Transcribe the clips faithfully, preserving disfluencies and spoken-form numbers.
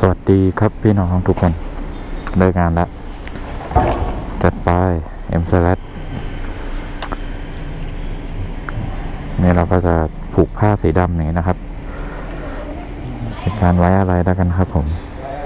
สวัสดีครับพี่น้องทุกคนเลิกงานแล้วจัดไปเอ็ม เอส แอล นี่เราก็จะผูกผ้าสีดำนี้นะครับเป็นการไว้อะไรแล้วกันครับผม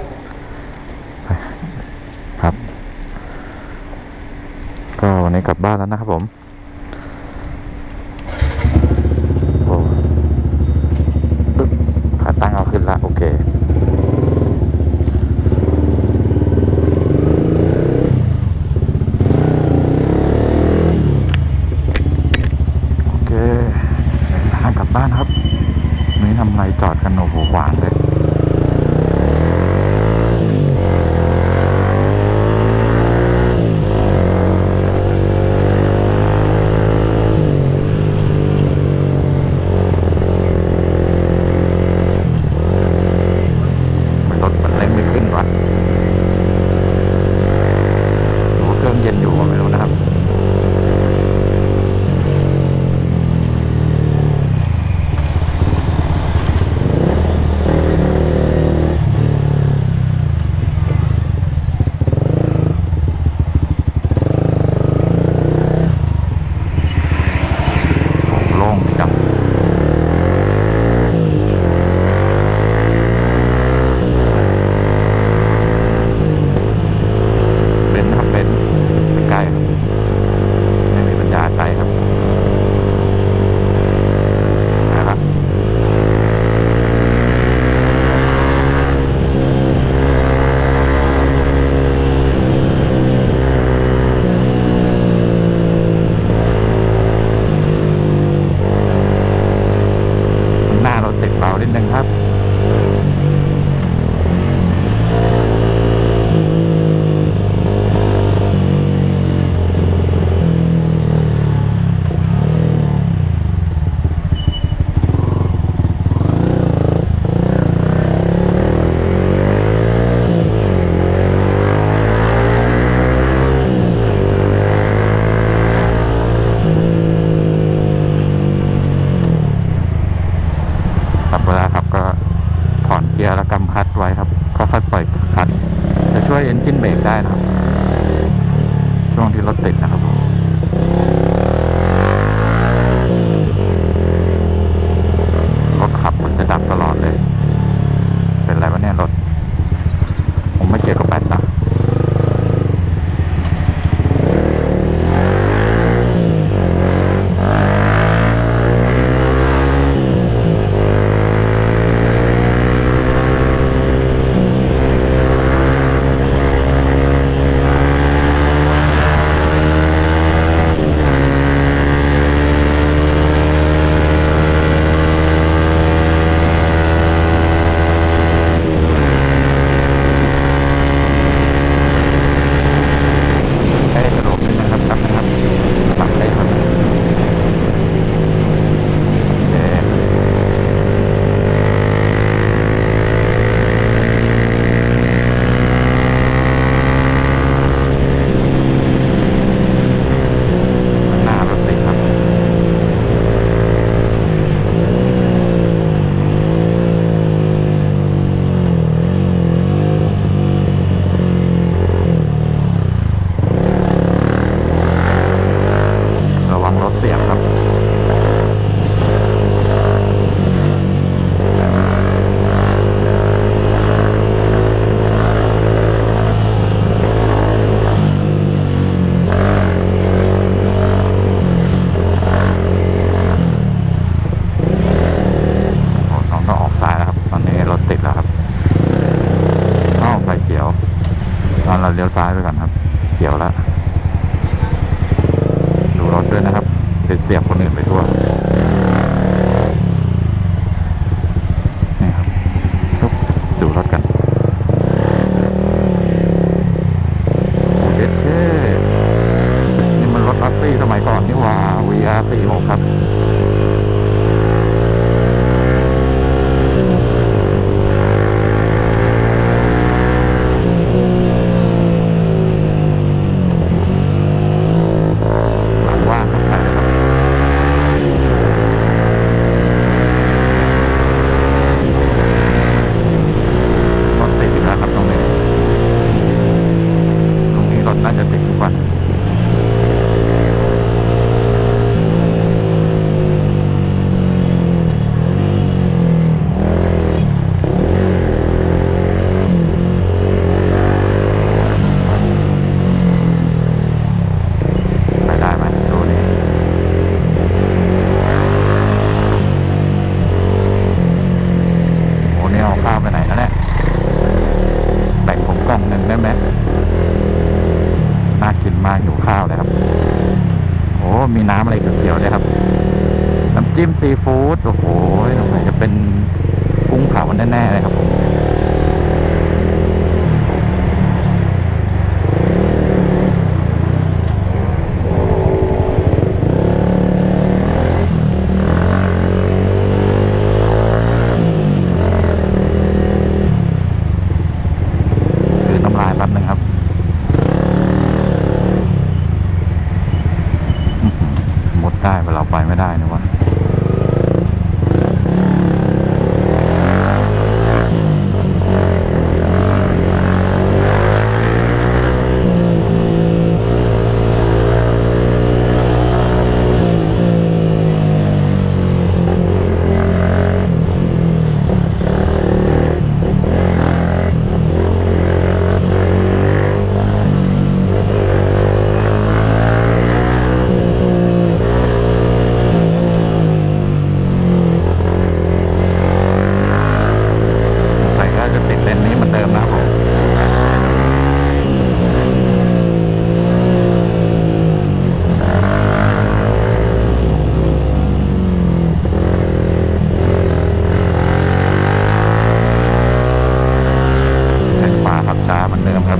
ครับก็วันนี้กลับบ้านแล้วนะครับผมโอ้ขาตั้งเอาขึ้นละโอเคบ้านครับนี่ทำไรจอดกันโอ้โหหวานเลยรถมันเร่งไม่ขึ้นวะโอ้เครื่องเย็นอยู่ไม่รู้นะครับนิดนึงครับเวลาครับก็ถอนเกียร์แล้วกำคลัตช์ไว้ครับก็ค่อยปล่อยคลัตช์จะช่วยเอนจินเบรกได้นะครับช่วงที่รถติดนะครับรถขับมันจะดับตลอดเลยเป็นไรวะเนี่ยรถผมไม่เกี่ยวกับแบตนะเสียงครับน้องต้องออกซ้ายแล้วครับตอนนี้รถติดแล้วครับอ้าวไฟเขียวตอนเราเลี้ยวซ้ายไปก่อนครับเขียวแล้วดูรถด้วยนะครับไปเสียบคนอื่นไปทั่วนี่ครับดูรถกันโอเคนี่มันรถอัสซี่สมัยก่อนนี่ว่า วี อาร์ สี่สิบหก ครับหลังว่างครับจิ้มซีฟู้ดโอ้โหสงสัยจะเป็นกุ้งเผาแน่ๆเลยครับผมคือน้ำลายแป๊บนึงครับหมดได้แต่เราไปไม่ได้นะวะใส่ก็จะติดเลนนี้เหมือนเดิมนะครับผมแข่งขวาครับช้าเหมือนเดิมครับ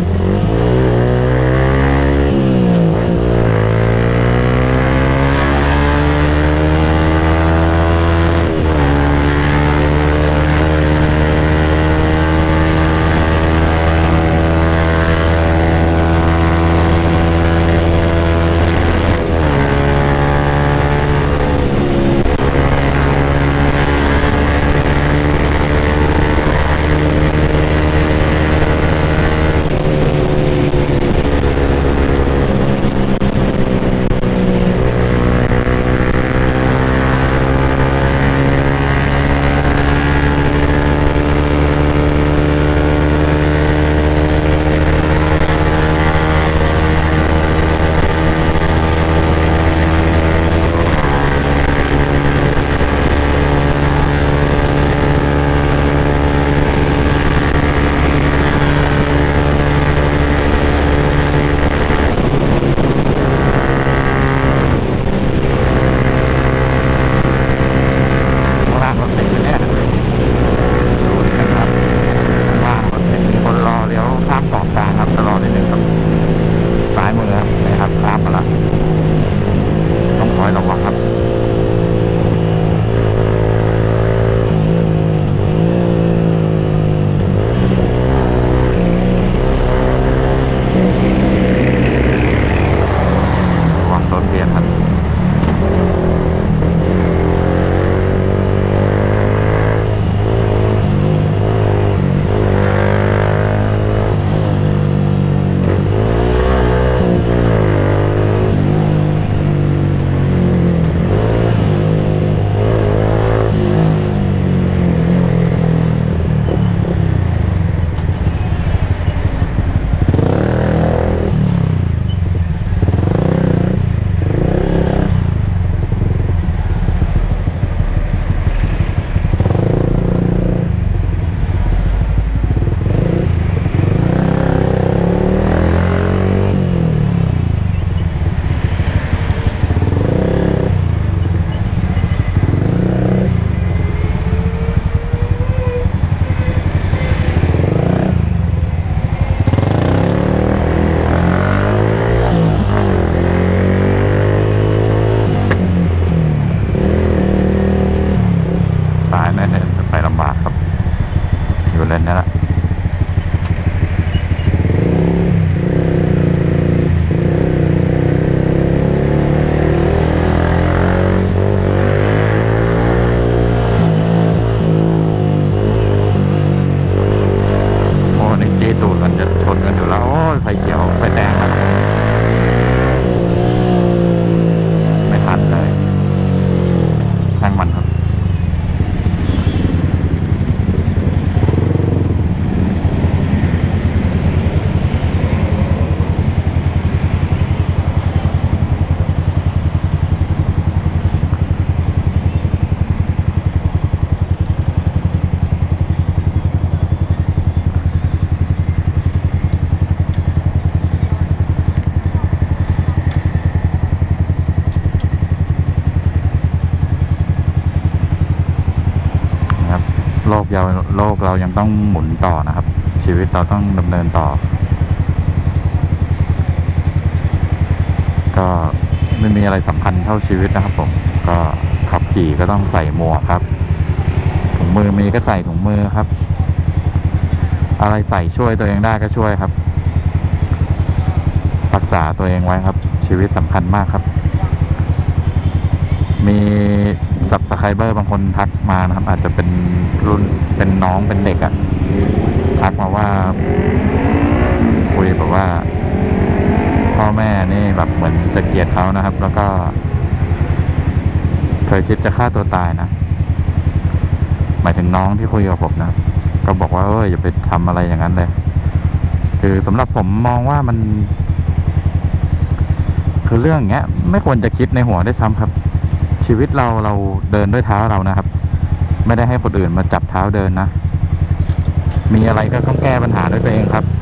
ข้างล่างรถติดอยู่เนี่ยดูดิครับข้างล่างรถติดมีคนรอเลี้ยวข้ามเกาะกลางครับจะรอนิดนึงครับซ้ายมือครับนะครับข้ามมาละต้องคอยระวังครับระวังรถเบียดครับสายแน่ๆไปลำบากครับอยู่เลนนี้ละโอ้นี่จี้ตูดกันจะชนกันอยู่แล้วโอ้ยไฟเขียวไฟแดงแล้วครับไม่ทันเลยช่างมันครับโลกเราโลกเรายังต้องหมุนต่อนะครับ ชีวิตเราต้องดำเนินต่อ ก็ไม่มีอะไรสำคัญเท่าชีวิตนะครับผมก็ขับขี่ก็ต้องใส่หมวกครับถุงมือมีก็ใส่ถุงมือครับ อะไรใส่ช่วยตัวเองได้ก็ช่วยครับรักษาตัวเองไว้ครับ ชีวิตสำคัญมากครับ มีซับสไครเบอร์บางคนทักมานะครับ อาจจะเป็นรุ่นเป็นน้องเป็นเด็กอะทักมาว่าคุยแบบว่าพ่อแม่นี่แบบเหมือนจะเกลียดเขานะครับ แล้วก็เคยคิดจะฆ่าตัวตายนะหมายถึงน้องที่คุยกับผมนะก็บอกว่าเอออย่าไปทำอะไรอย่างนั้นเลยคือสำหรับผมมองว่ามัน คือเรื่องอย่างเงี้ยไม่ควรจะคิดในหัวได้ซ้ำครับ ชีวิตเราเราเดินด้วยเท้าเรานะครับ ไม่ได้ให้คนอื่นมาจับเท้าเดินนะมีอะไรก็ต้องแก้ปัญหาด้วยตัวเองครับ